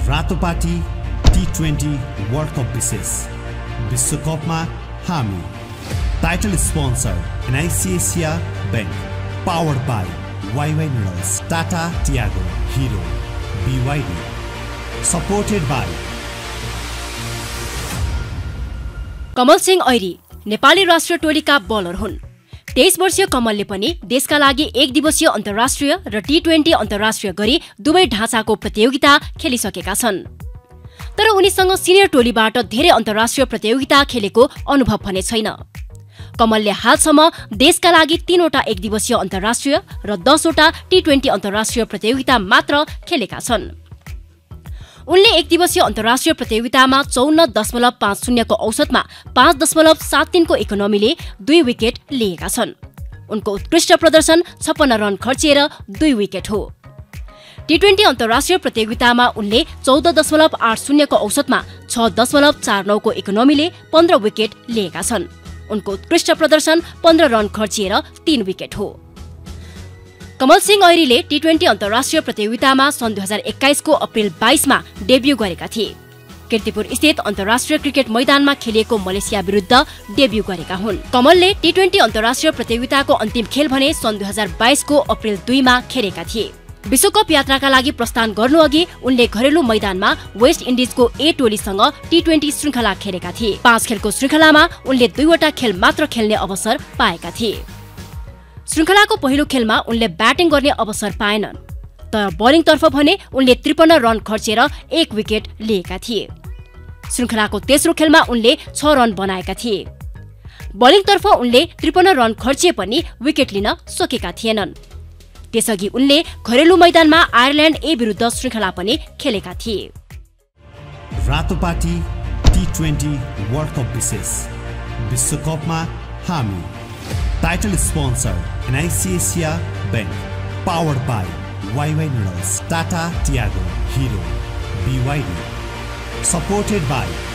Ratopati T20 world cup विशेष विश्वकपमा हामी title sponsor NIC Asia bank powered by YY Noodles Tata Tiago Hero BYD supported by Kamal Singh Airee Nepali राष्ट्रिय टोलीका bowler हुन्। 23 वर्षीय कमलले पनि देशका लागि एक दिवसीय अन्तर्राष्ट्रिय र T20 अन्तर्राष्ट्रिय गरी दुवै ढाँचाको प्रतियोगिता खेलिसकेका छन्। तर उनीसँग सिनियर टोलीबाट धेरै अन्तर्राष्ट्रिय प्रतियोगिता खेलेको अनुभव भने छैन। कमलले हालसम्म देशका लागि 3 वटा एक दिवसीय अन्तर्राष्ट्रिय र 10 वटा T20 अन्तर्राष्ट्रिय प्रतियोगिता मात्र खेलेका छन्। उनले एक दिवसीय अन्तर्राष्ट्रिय प्रतियोगितामा 54.50 को औसतमा 5.73 को इकोनोमीले 2 विकेट लिएका छन्। उनको उत्कृष्ट प्रदर्शन 56 रन खर्चिएर 2 विकेट हो। T20 अन्तर्राष्ट्रिय प्रतियोगितामा उनले 14.80 को औसतमा 6.49 को इकोनोमीले 15 विकेट लिएका छन्। उनको उत्कृष्ट प्रदर्शन 15 रन खर्चिएर 3 विकेट हो। कमल सिंह ऐरीले T20 अन्तर्राष्ट्रिय प्रतियोगितामा सन् 2021 को अप्रिल 22 मा डेब्यू गरेका थिए। कीर्तिपुर स्थित अन्तर्राष्ट्रिय क्रिकेट मैदानमा खेलिएको मलेसिया विरुद्ध डेब्यू गरेका हुन्। कमलले T20 अन्तर्राष्ट्रिय प्रतियोगिताको अन्तिम खेल भने सन् 2022 को अप्रिल 2 मा खेलेका थिए। विश्वकप यात्राका लागि प्रस्थान गर्नुअघि उनले घरेलु मैदानमा वेस्ट इन्डिजको A टोलीसँग T20 श्रृङ्खला खेलेका थिए। 5 खेलको श्रृङ्खलामा उनले 2 वटा खेल मात्र खेल्ने अवसर पाएका थिए। श्रृङ्खलाको पहिलो खेलमा उनले ब्याटिङ गर्ने अवसर पाएनन्, तर बलिङतर्फ भने उनले 53 रन खर्चेर 1 विकेट लिएका थिए। श्रृङ्खलाको तेस्रो खेलमा उनले 6 रन बनाएका थिए। बलिङतर्फ उनले 53 रन खर्चिए पनि विकेट लिन सकेका थिएनन्। त्यसअघि उनले घरेलु मैदानमा आयरल्यान्ड A विरुद्ध श्रृङ्खला पनि खेलेका थिए। रातोपाटी T20 वर्ल्ड कप विशेष विश्वकपमा हामी title sponsor NIC Asia bank powered by YY Noodles Tata Tiago Hero BYD supported by